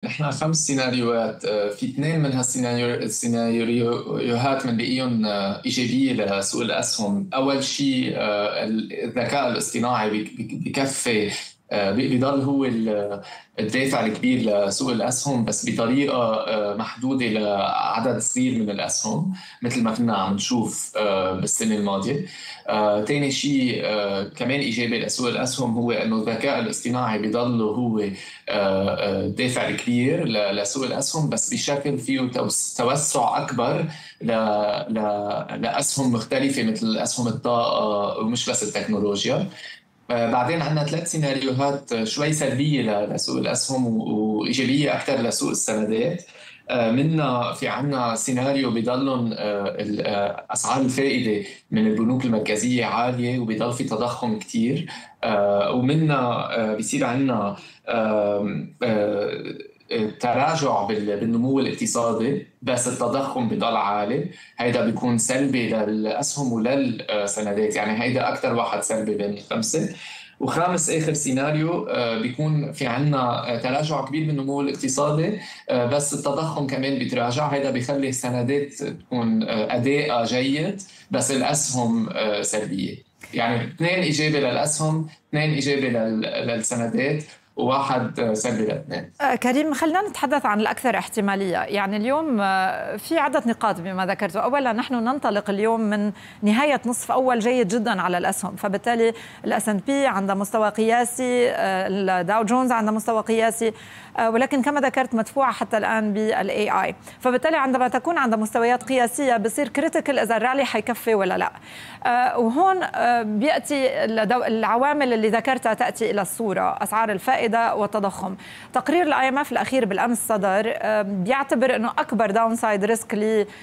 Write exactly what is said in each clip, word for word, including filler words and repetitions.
نحن خمس سيناريوهات، في اثنين من هالسيناريوهات بنلاقيهم إيجابية لسوق الأسهم. أول شيء الذكاء الاصطناعي بكفي بيضل هو الدافع الكبير لسوق الأسهم، بس بطريقة محدودة لعدد صغير من الأسهم مثل ما كنا عم نشوف بالسنة الماضية. ثاني شيء كمان إيجابي لسوق الأسهم هو أنه الذكاء الاصطناعي بيضل هو الدافع الكبير لسوق الأسهم، بس بشكل فيه توسع أكبر لأسهم مختلفة مثل أسهم الطاقة ومش بس التكنولوجيا. بعدين عندنا ثلاث سيناريوهات شوي سلبية لسوق الأسهم وإيجابية أكثر لسوق السندات. منا في عنا سيناريو بيضلن أسعار الفائدة من البنوك المركزية عالية وبيضل في تضخم كتير، ومنا بيصير عنا تراجع بالنمو الاقتصادي بس التضخم بيضل عالي. هيدا بيكون سلبي للأسهم وللسندات، يعني هيدا أكثر واحد سلبي بين الخمسة. وخامس آخر سيناريو بيكون في عنا تراجع كبير بالنمو الاقتصادي بس التضخم كمان بيتراجع. هيدا بيخلي السندات تكون أداء جيد بس الأسهم سلبية. يعني اثنين إيجابي للأسهم، اثنين إيجابي للسندات، وواحد سلبي لاثنين. كريم، خلينا نتحدث عن الأكثر احتمالية. يعني اليوم في عدة نقاط بما ذكرته. أولا نحن ننطلق اليوم من نهاية نصف أول جيد جدا على الأسهم، فبالتالي الأس أند بي عند مستوى قياسي، الداو جونز عند مستوى قياسي، ولكن كما ذكرت مدفوعة حتى الآن بالاي اي، فبالتالي عندما تكون عند مستويات قياسية بصير كريتيكال إذا الرالي حيكفي ولا لا. وهون بيأتي العوامل اللي ذكرتها تأتي إلى الصورة، أسعار الفائدة والتضخم. تقرير الاي ام اف الأخير بالأمس صدر بيعتبر أنه أكبر داون سايد ريسك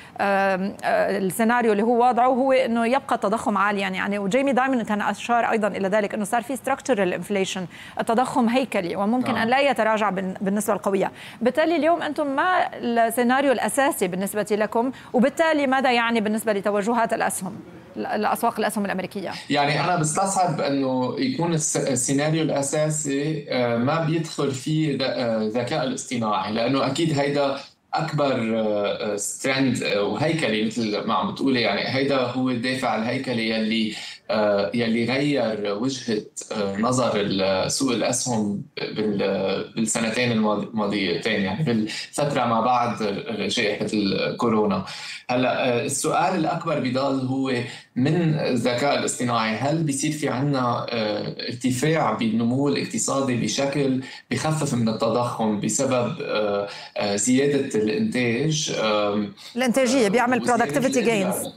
للسيناريو اللي هو وضعه هو أنه يبقى التضخم عاليا. يعني وجيمي دايمون كان أشار أيضا إلى ذلك أنه صار في ستراكتشرال انفليشن، التضخم هيكلي وممكن آه. أن لا يتراجع بالنسبة القوية. بالتالي اليوم أنتم ما السيناريو الأساسي بالنسبة لكم، وبالتالي ماذا يعني بالنسبة لتوجهات الأسهم الأسواق الأسهم الأمريكية؟ يعني أنا بستصعب أنه يكون السيناريو الأساسي ما بيدخل فيه الذكاء الاصطناعي، لأنه أكيد هيدا أكبر سترند وهيكلي مثل ما عم بتقولي. يعني هيدا هو الدافع الهيكلي يلي يلي غير وجهة نظر سوق الأسهم بالسنتين الماضيتين، يعني بالفترة ما بعد جائحة الكورونا. هلا السؤال الأكبر بيضل هو من الذكاء الاصطناعي، هل بيصير في عنا ارتفاع بالنمو الاقتصادي بشكل بخفف من التضخم بسبب زيادة الإنتاج، الإنتاجية، بيعمل productivity gains.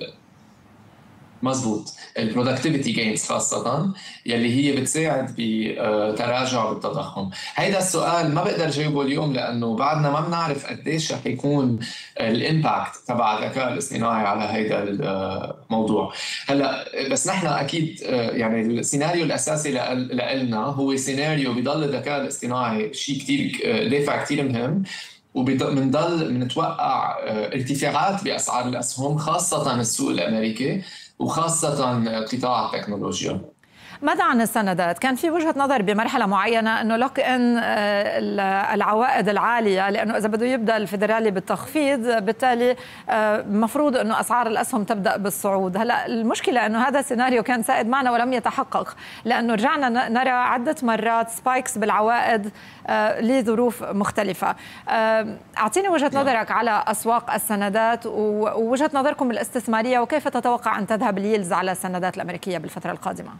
مزبوط، البرودكتيفيتي جينز خاصة يلي هي بتساعد بتراجع بالتضخم. هيدا السؤال ما بقدر جاوبه اليوم لأنه بعدنا ما بنعرف قديش رح يكون الامباكت تبع الذكاء الاصطناعي على هيدا الموضوع. هلا بس نحن أكيد يعني السيناريو الأساسي لنا هو سيناريو بيضل الذكاء الاصطناعي شيء كتير دافع كتير مهم، وبنضل بنتوقع ارتفاعات بأسعار الأسهم خاصة السوق الأمريكي وخاصة قطاع التكنولوجيا. ماذا عن السندات؟ كان في وجهة نظر بمرحلة معينة أنه لوك إن العوائد العالية، لأنه إذا بده يبدأ الفيدرالي بالتخفيض بالتالي مفروض أنه أسعار الأسهم تبدأ بالصعود. هلأ المشكلة أنه هذا السيناريو كان سائد معنا ولم يتحقق، لأنه رجعنا نرى عدة مرات سبايكس بالعوائد لظروف مختلفة. أعطيني وجهة نظرك على أسواق السندات ووجهة نظركم الاستثمارية، وكيف تتوقع أن تذهب اليلز على السندات الأمريكية بالفترة القادمة؟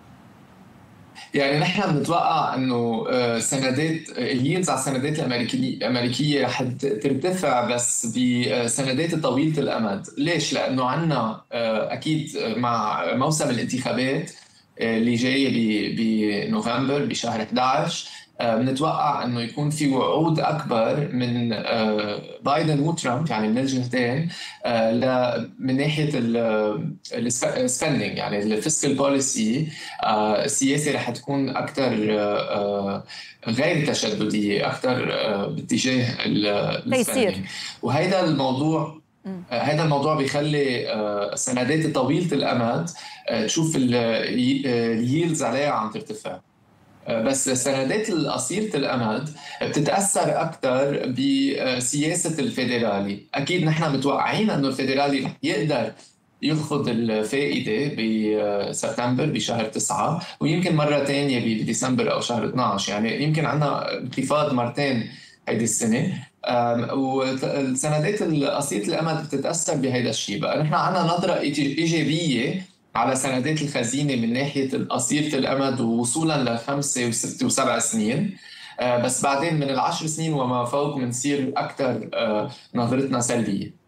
يعني نحن بنتوقع انه سندات اليلز على السندات الامريكيه الامريكيه رح ترتفع بس بسندات طويله الامد. ليش؟ لانه عندنا اكيد مع موسم الانتخابات اللي جايه بنوفمبر بشهر إحدى عشر بنتوقع انه يكون في وعود اكبر من بايدن وترامب، يعني من الجهتين، من ناحيه السبندنج، يعني الفيسكال بوليسي السياسه رح تكون اكثر غير تشدديه، اكثر باتجاه السبندنج. وهذا الموضوع هذا الموضوع بيخلي السندات طويله الامد تشوف الييلز عليها عم ترتفع. بس السندات القصيرة الأمد بتتأثر أكثر بسياسة الفيدرالي. أكيد نحن متوقعين أنه الفيدرالي رح يقدر يخفض الفائدة بسبتمبر بشهر تسعة، ويمكن مرة تانية بديسمبر أو شهر اثنعش. يعني يمكن عنا انخفاض مرتين هيدي السنة، والسندات القصيرة الأمد بتتأثر بهذا الشيء. بقى نحن عنا نظرة إيجابية على سندات الخزينة من ناحية قصيرة الأمد ووصولا لخمسة وستة وسبع سنين، بس بعدين من العشر سنين وما فوق بنصير أكثر نظرتنا سلبية.